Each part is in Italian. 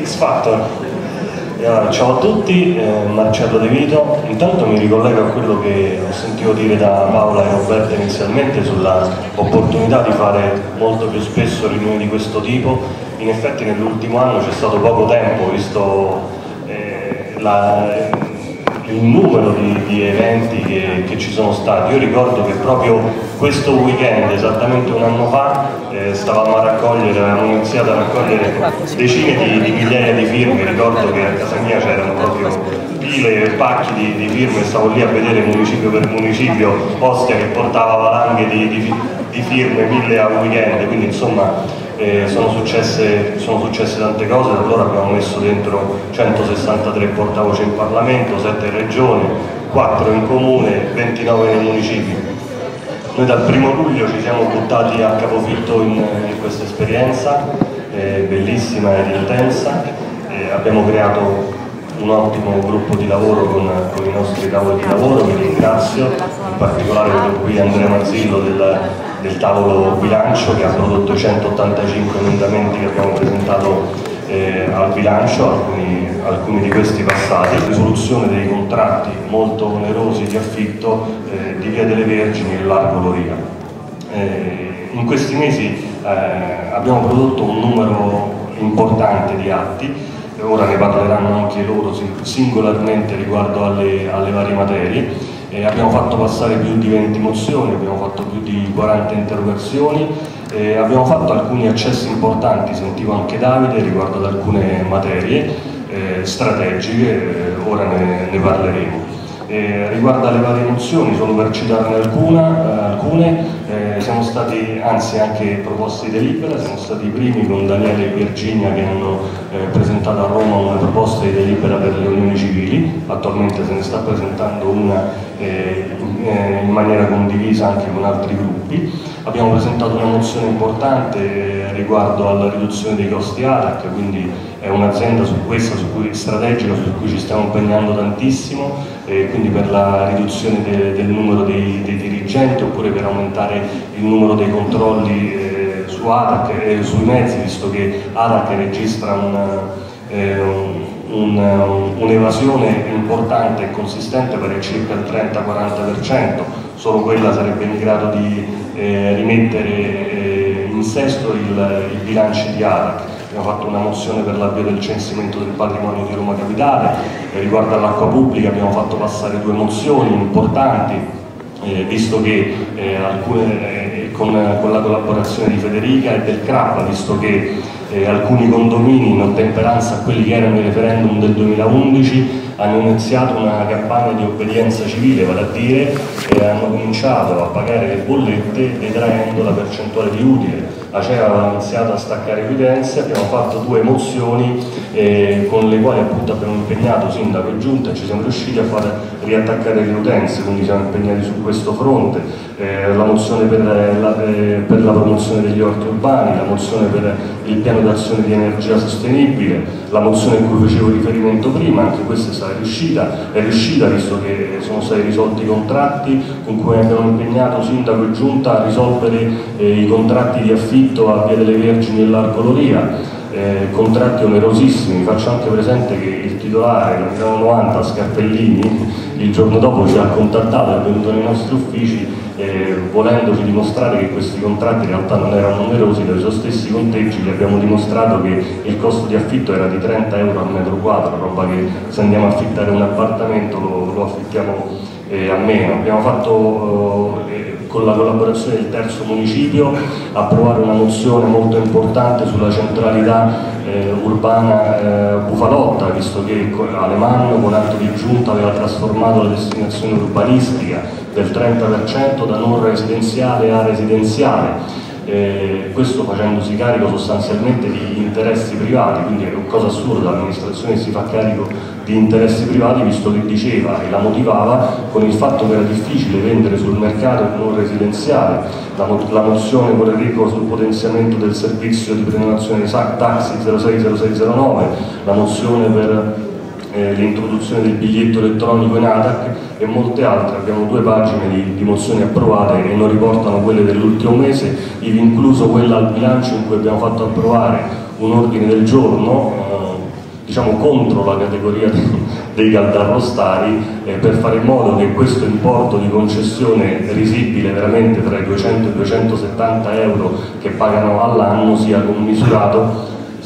X Factor. Ciao a tutti, Marcello De Vito. Intanto mi ricollego a quello che ho sentito dire da Paola e Roberta inizialmente sulla opportunità di fare molto più spesso riunioni di questo tipo. In effetti nell'ultimo anno c'è stato poco tempo, visto il numero di eventi che ci sono stati. Io ricordo che proprio questo weekend, esattamente un anno fa, avevamo iniziato a raccogliere decine di migliaia di firme. Ricordo che a casa mia c'erano proprio pile e pacchi di firme, stavo lì a vedere municipio per municipio Ostia che portava valanghe di firme, 1000 a un weekend, quindi insomma sono successe tante cose. Da allora abbiamo messo dentro 163 portavoce in Parlamento, 7 regioni, 4 in comune, 29 nei municipi. Noi dal 1° luglio ci siamo buttati a capofitto in questa esperienza bellissima ed intensa. Abbiamo creato un ottimo gruppo di lavoro con i nostri tavoli di lavoro, vi ringrazio, in particolare qui Andrea Mazzillo del tavolo bilancio, che ha prodotto 185 emendamenti che abbiamo presentato al bilancio, alcuni di questi passati. Risoluzione dei contratti molto onerosi di affitto di Via delle Vergini e Largo Loria. In questi mesi abbiamo prodotto un numero importante di atti. Ora ne parleranno anche loro singolarmente riguardo alle varie materie. Abbiamo fatto passare più di 20 mozioni, abbiamo fatto più di 40 interrogazioni, abbiamo fatto alcuni accessi importanti, sentivo anche Davide, riguardo ad alcune materie strategiche, ora ne parleremo. Riguardo alle varie mozioni, solo per citarne alcune, siamo stati, anzi anche proposte di delibera, siamo stati i primi con Daniele e Virginia che hanno presentato a Roma una proposta di delibera per le unioni civili. Attualmente se ne sta presentando una in maniera condivisa anche con altri gruppi. Abbiamo presentato una mozione importante riguardo alla riduzione dei costi ATAC, quindi è un'azienda strategica su cui ci stiamo impegnando tantissimo, quindi per la riduzione del numero dei dirigenti, oppure per aumentare il numero dei controlli su ATAC e sui mezzi, visto che ATAC registra un'evasione importante e consistente per circa il 30-40%, solo quella sarebbe in grado di rimettere in sesto i bilanci di ATAC. Abbiamo fatto una mozione per l'avvio del censimento del patrimonio di Roma Capitale. Riguardo all'acqua pubblica abbiamo fatto passare 2 mozioni importanti, visto che con la collaborazione di Federica e del CRAP, visto che alcuni condomini, in ottemperanza a quelli che erano i referendum del 2011, hanno iniziato una campagna di obbedienza civile, vale a dire hanno cominciato a pagare le bollette detraendo la percentuale di utile. Acea aveva iniziato a staccare evidenze. Abbiamo fatto 2 mozioni con le quali appunto abbiamo impegnato sindaco e giunta e ci siamo riusciti a far riattaccare le utenze, quindi siamo impegnati su questo fronte. La mozione per la promozione degli orti urbani, la mozione per il piano d'azione di energia sostenibile, la mozione a cui facevo riferimento prima, anche questa è riuscita visto che sono stati risolti i contratti con cui abbiamo impegnato sindaco e giunta a risolvere i contratti di affitto a Via delle Vergini e Largo Loria. Contratti onerosissimi. Faccio anche presente che il titolare, la Milano 90 Scarpellini, il giorno dopo ci ha contattato, è venuto nei nostri uffici volendoci dimostrare che questi contratti in realtà non erano onerosi. Dai suoi stessi conteggi gli abbiamo dimostrato che il costo di affitto era di 30 euro al metro quadro, roba che se andiamo a affittare un appartamento lo affittiamo a meno. Abbiamo fatto con la collaborazione del terzo municipio approvare una mozione molto importante sulla centralità urbana Bufalotta, visto che Alemanno con atto di giunta aveva trasformato la destinazione urbanistica del 30% da non residenziale a residenziale. Questo facendosi carico sostanzialmente di interessi privati, quindi è una cosa assurda, l'amministrazione si fa carico di interessi privati, visto che diceva e la motivava con il fatto che era difficile vendere sul mercato il non residenziale. La mozione con Enrico sul potenziamento del servizio di prenotazione di taxi 060609, la mozione per l'introduzione del biglietto elettronico in ATAC e molte altre. Abbiamo 2 pagine di mozioni approvate che non riportano quelle dell'ultimo mese, ivi incluso quella al bilancio in cui abbiamo fatto approvare un ordine del giorno diciamo, contro la categoria dei caldarrostari per fare in modo che questo importo di concessione risibile veramente tra i 200 e i 270 euro che pagano all'anno sia commisurato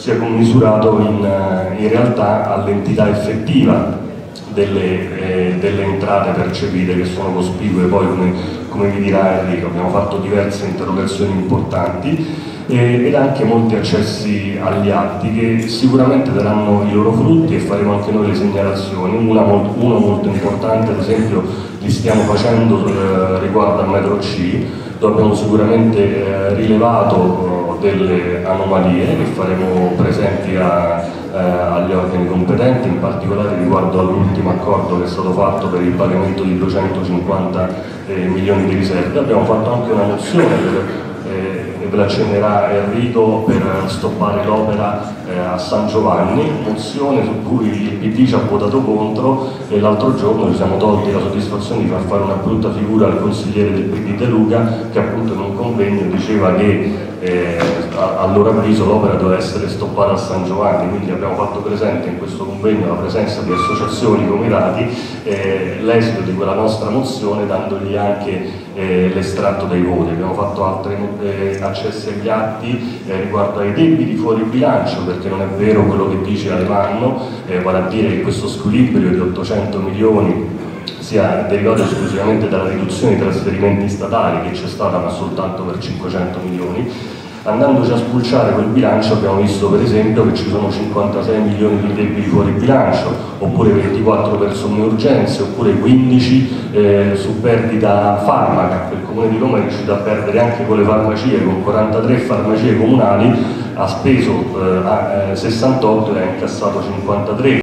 in realtà all'entità effettiva delle entrate percepite, che sono cospicue. Poi come vi dirà Enrico, abbiamo fatto diverse interrogazioni importanti ed anche molti accessi agli atti che sicuramente daranno i loro frutti, e faremo anche noi le segnalazioni. Uno molto importante, ad esempio, li stiamo facendo riguardo al metro C, dove abbiamo sicuramente rilevato delle anomalie che faremo presenti agli organi competenti, in particolare riguardo all'ultimo accordo che è stato fatto per il pagamento di 250 milioni di riserve. Abbiamo fatto anche una mozione ve la accennerà Enrico, per stoppare l'opera a San Giovanni, mozione su cui il PD ci ha votato contro, e l'altro giorno ci siamo tolti la soddisfazione di far fare una brutta figura al consigliere del PD De Luca, che appunto in un convegno diceva che a loro avviso l'opera doveva essere stoppata a San Giovanni. Quindi abbiamo fatto presente in questo convegno la presenza di associazioni, comitati, l'esito di quella nostra mozione, dandogli anche l'estratto dei voti. Abbiamo fatto altri accessi agli atti riguardo ai debiti fuori bilancio, perché non è vero quello che dice Alemanno, vale a dire che questo squilibrio di 800 milioni sia derivato esclusivamente dalla riduzione dei trasferimenti statali, che c'è stata ma soltanto per 500 milioni. Andandoci a spulciare quel bilancio abbiamo visto per esempio che ci sono 56 milioni di debiti fuori bilancio, oppure 24 per somme urgenze, oppure 15 su perdita farmaca. Il Comune di Roma è riuscito a perdere anche con le farmacie, con 43 farmacie comunali, ha speso 68 e ha incassato 53,